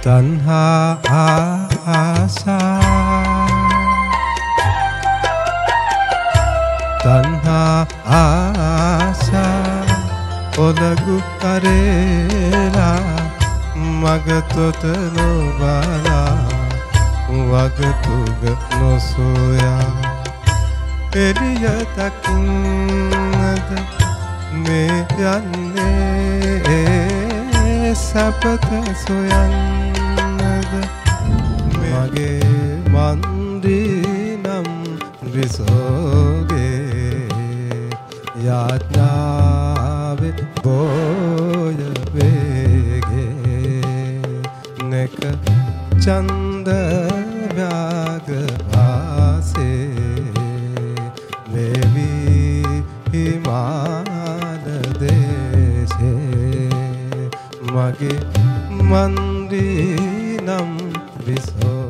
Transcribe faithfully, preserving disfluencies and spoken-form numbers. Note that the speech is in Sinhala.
තණ්හා ආසා තණ්හා ආසා ඔලගු කරේලා මගතොත නොබලා වගතුග නොසොයා එළිය දකින්නද මේ යන්නේ සපත සොයන්නද මගේ මන්දී නම් විසෝගේ යාඥාවේ බෝය වේගේ නෙක චන්ද ව්‍යාග වාසේ වේවි හිමාන දේශේ මගේ මන්දී නම් විසෝ